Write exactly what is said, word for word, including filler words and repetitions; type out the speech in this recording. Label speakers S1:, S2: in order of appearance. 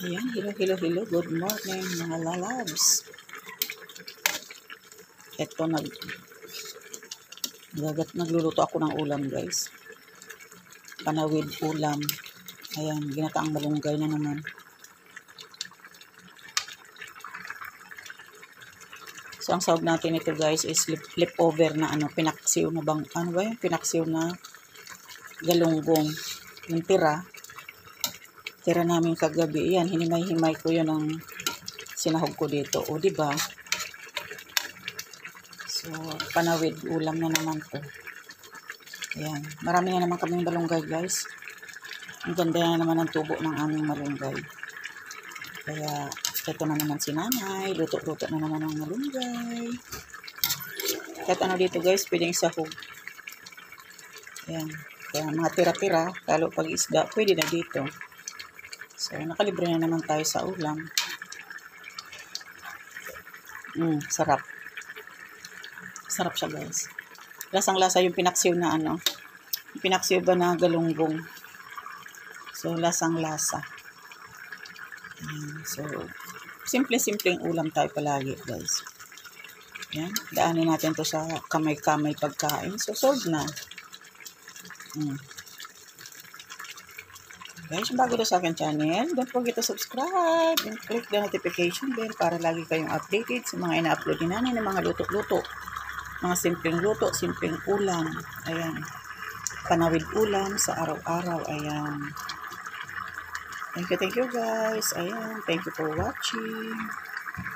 S1: Ayan, hello, hello, hello. Good morning, mga lalabs. Ito, nag, gagat, nagluluto ako ng ulam, guys. Panawid ulam. Ayan, ginataang malunggay na naman. So, ang sahog natin ito, guys, is lip, lip-over na ano, pinaksiw na bang, ano ba yun? Pinaksiw na galunggong. Yung tira. Tira namin kagabi. Yan, hinimay-himay ko yun ng sinahog ko dito. O, diba? So, panawid ulam na naman to. Ayan. Marami na naman kaming malunggay, guys. Ang ganda na naman ang tubo ng aming malunggay. Kaya, ito na naman si nanay. Luto-luto na naman ang malunggay. Kahit ano dito, guys, pwedeng isahog. Ayan. Kaya mga tira-tira, lalo pag isda, pwede na dito. So, nakalibre na naman tayo sa ulam. Mm, sarap. Sarap siya, guys. Lasang-lasa yung pinaksiw na ano. Yung pinaksiw ba na galunggong. So, lasang-lasa. Ayan. So, simple-simpleng ulam tayo palagi, guys. Ayan. Daanin natin to sa kamay-kamay pagkain. So, solve na. Mm. Guys, bago to sa akin channel, don't forget to subscribe and click the notification bell para lagi kayong updated sa mga ina-upload ni nanay ng mga luto-luto. Mga simpleng luto, simpleng ulam. Ayan. Panawid ulam sa araw-araw. Ayan. Thank you, thank you guys. Ayan. Thank you for watching.